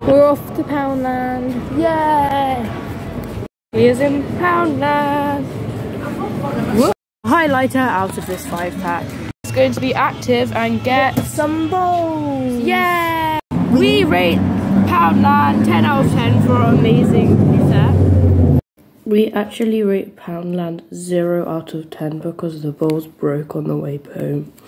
We're off to Poundland. Yay! Here's in Poundland. Whoop. Highlighter out of this 5-pack. It's going to be active and get some balls. Yeah! We rate Poundland 10 out of 10 for amazing set. We actually rate Poundland 0 out of 10 because the balls broke on the way home.